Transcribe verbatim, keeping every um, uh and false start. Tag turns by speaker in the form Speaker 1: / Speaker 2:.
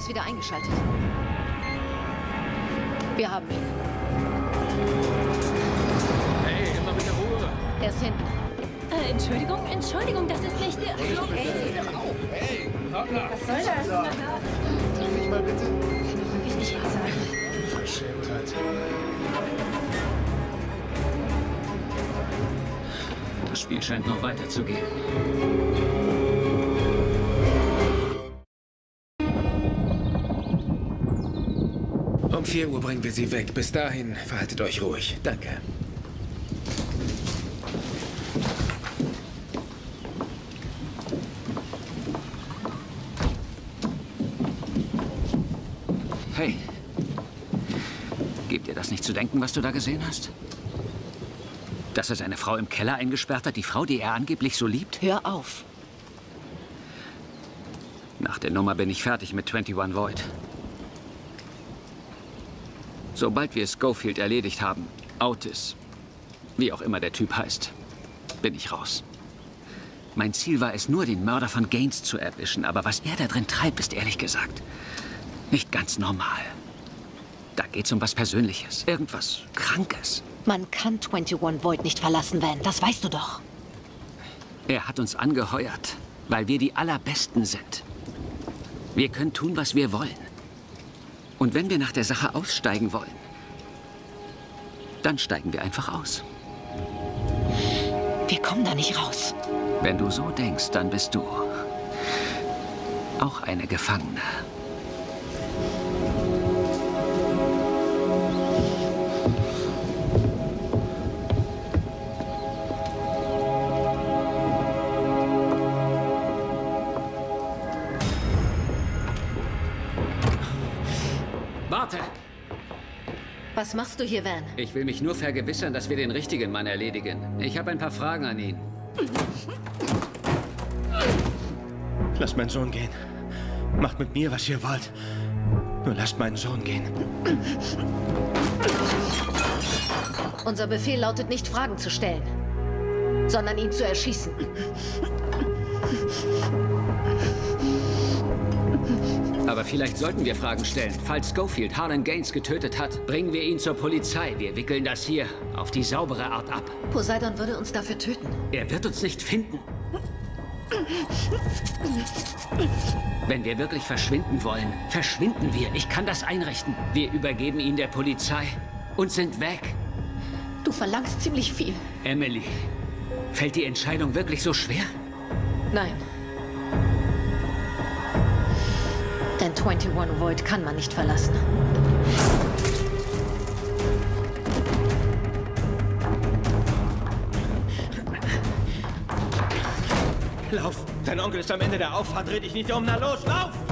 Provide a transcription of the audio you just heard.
Speaker 1: ist wieder eingeschaltet. Wir haben ihn.
Speaker 2: Hey, immer mit der Ruhe.
Speaker 1: Er ist hinten.
Speaker 3: Äh, Entschuldigung, Entschuldigung, das ist nicht...
Speaker 2: Hey, hey, hey, hoppla.
Speaker 3: Was soll das?
Speaker 2: Darf ich mal bitte?
Speaker 3: Kann ich nicht wahr sein.
Speaker 2: Verschämtheit.
Speaker 4: Das Spiel scheint noch weiterzugehen.
Speaker 5: Um vier Uhr bringen wir sie weg. Bis dahin verhaltet euch ruhig. Danke.
Speaker 4: Hey, gibt dir das nicht zu denken, was du da gesehen hast? Dass er seine Frau im Keller eingesperrt hat, die Frau, die er angeblich so liebt?
Speaker 1: Hör auf.
Speaker 4: Nach der Nummer bin ich fertig mit einundzwanzig Void. Sobald wir Schofield erledigt haben, Otis, wie auch immer der Typ heißt, bin ich raus. Mein Ziel war es nur, den Mörder von Gaines zu erwischen, aber was er da drin treibt, ist ehrlich gesagt nicht ganz normal. Da geht's um was Persönliches, irgendwas Krankes.
Speaker 1: Man kann einundzwanzig Void nicht verlassen, Van. Das weißt du doch.
Speaker 4: Er hat uns angeheuert, weil wir die Allerbesten sind. Wir können tun, was wir wollen. Und wenn wir nach der Sache aussteigen wollen, dann steigen wir einfach aus.
Speaker 1: Wir kommen da nicht raus.
Speaker 4: Wenn du so denkst, dann bist du auch eine Gefangene. Warte!
Speaker 1: Was machst du hier, Van?
Speaker 4: Ich will mich nur vergewissern, dass wir den richtigen Mann erledigen. Ich habe ein paar Fragen an ihn.
Speaker 6: Lasst meinen Sohn gehen. Macht mit mir, was ihr wollt. Nur lasst meinen Sohn gehen.
Speaker 1: Unser Befehl lautet nicht, Fragen zu stellen, sondern ihn zu erschießen.
Speaker 4: Aber vielleicht sollten wir Fragen stellen. Falls Schofield Harlan Gaines getötet hat, bringen wir ihn zur Polizei. Wir wickeln das hier auf die saubere Art ab.
Speaker 1: Poseidon würde uns dafür töten.
Speaker 4: Er wird uns nicht finden. Wenn wir wirklich verschwinden wollen, verschwinden wir. Ich kann das einrichten. Wir übergeben ihn der Polizei und sind weg.
Speaker 1: Du verlangst ziemlich viel.
Speaker 4: Emily, fällt die Entscheidung wirklich so schwer?
Speaker 1: Nein. Denn einundzwanzig Void kann man nicht verlassen.
Speaker 6: Lauf! Dein Onkel ist am Ende der Auffahrt. Dreh dich nicht um. Na los, lauf!